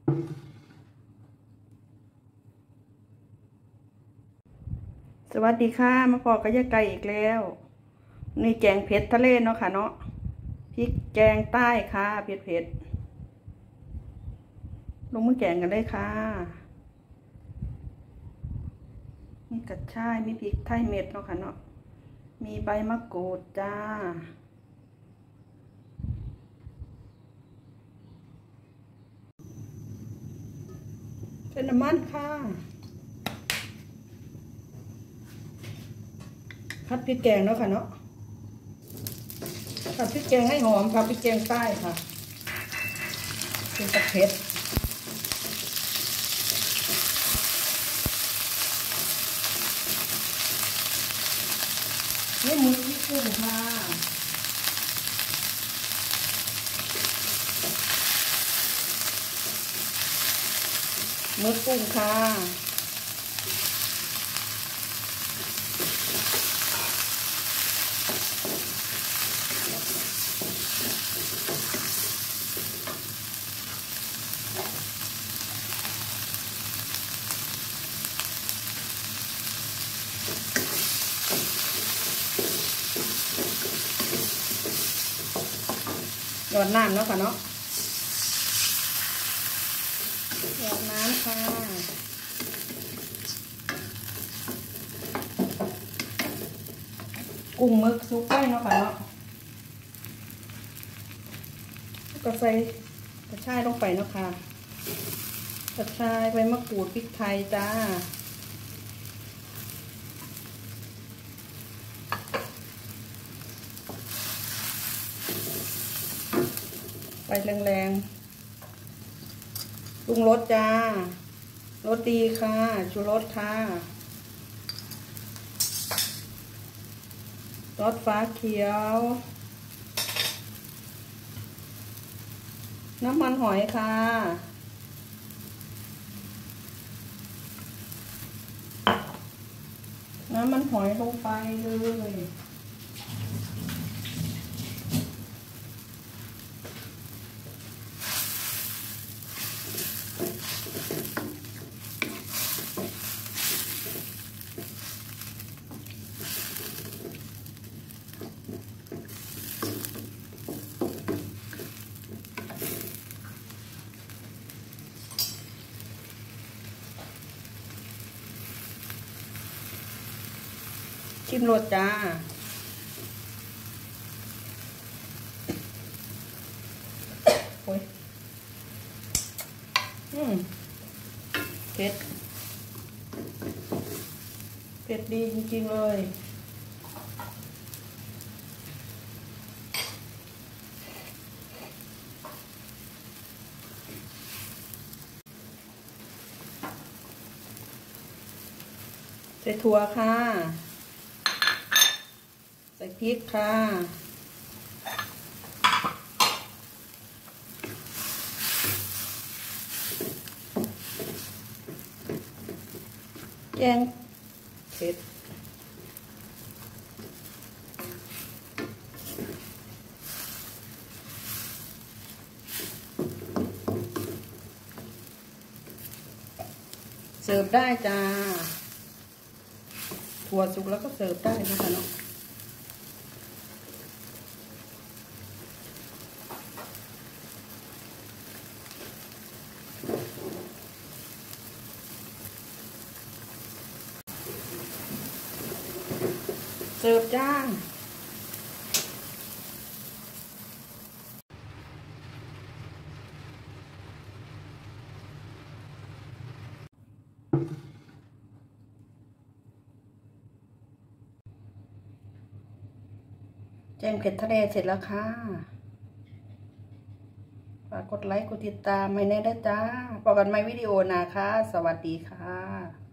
สวัสดีค่ะมาพอกับยายไก่อีกแล้วนี่แกงเผ็ดทะเลเนาะค่ะเนาะพริกแกงใต้ค่ะเผ็ดลงมือแกงกันเลยค่ะมีกระชายมีพริกไทยเม็ดเนาะค่ะเนาะมีใบมะกรูดจ้าเป็นน้ำมันค่ะผัดพริกแกงเนาะค่ะเนาะผัดพริกแกงให้หอมค่ะพริกแกงใต้ค่ะเป็นตะเพ็ดนี่มือที่กุ้งค่ะมือกุ้งค่ะหยอดน้ำเนาะค่ะเนาะหยอดน้ำค่ะกุ้งมึกซุปไปเนาะค่ะเนาะก็ใส่กระชายลงไปเนาะค่ะกระชายใบมะกรูดพริกไทยจ้าไปแรงๆปรุงรสจ้ารสดีค่ะชูรสค่ะรสฟ้าเขียวน้ำมันหอยค่ะน้ำมันหอยลงไปเลยชิมรสจ้าโอ้ยเผ็ดเผ็ดดีจริงๆเลยใส่ถั่วค่ะใส่พริกค่ะแกงเผ็ดเสิร์ฟได้จ้าถั่วสุกแล้วก็เสิร์ฟได้นะคะเนาะเสิร์ฟจ้าแกงเผ็ดทะเลเสร็จแล้วค่ะฝากกดไลค์กดติดตามให้แน่ด้วยจ้าพบกันใหม่วิดีโอหน้าค่ะสวัสดีค่ะ